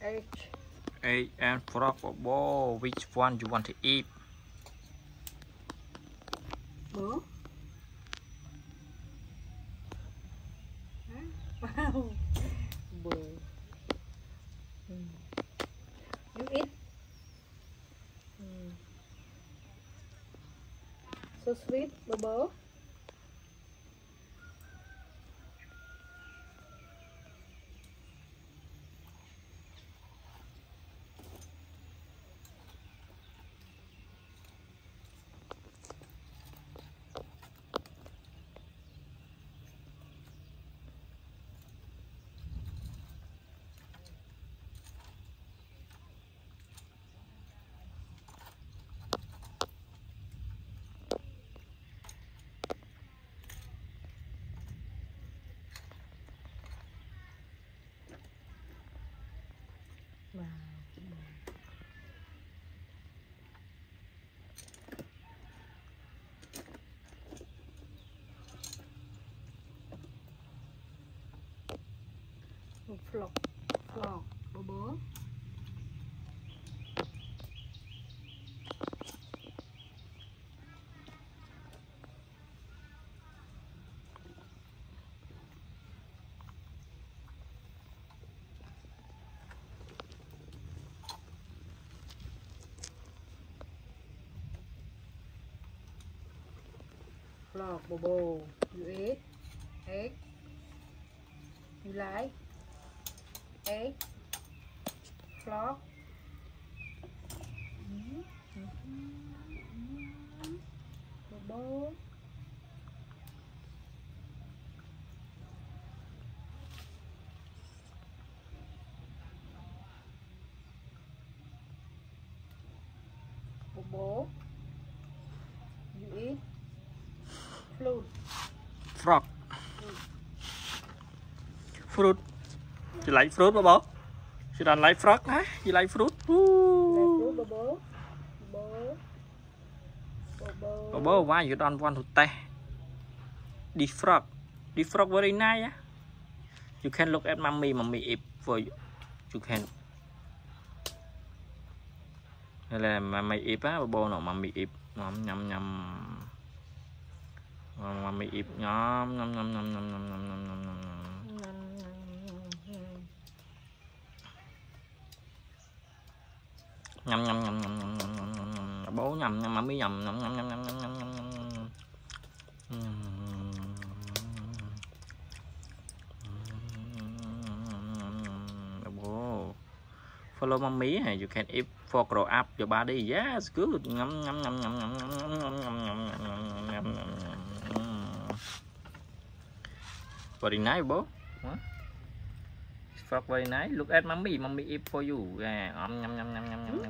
Egg and frog bobo. Which one you want to eat? Bố. Wow. Bố. You eat. So sweet, Bobo. Wow. Một flog, Bobo. Frog, Bobo, you eat egg. You like egg, frog. Bobo. Bobo. You eat fruit. Frog. Fruit. You like fruit, Bobo? You don't like frog, huh? You like fruit? Fruit, Bobo. Bobo. Bobo. Bobo, why you don't want to taste this frog? This frog very nice. You can look at mommy. Mommy eat for you. You can. Đây là mommy eat á, Bobo nào mommy eat. Nhâm nhâm nhâm. Mommy eat nhâm nhâm nhâm nhâm nhâm nhâm nhâm nhâm nhâm. Nhâm nhâm nhâm nhâm nhâm nhâm nhâm. Bố nhâm nhâm mommy nhâm nhâm nhâm nhâm nhâm nhâm nhâm nhâm. Follow mommy, you can eat for grow up your body. Yes, good. Nhâm nhâm nhâm nhâm nhâm nhâm nhâm nhâm nhâm nhâm nhâm nhâm. Very nice, bố. Frog very nice. Look at mommy. Mommy eat for you. Yeah. Nhâm nhâm nhâm nhâm nhâm.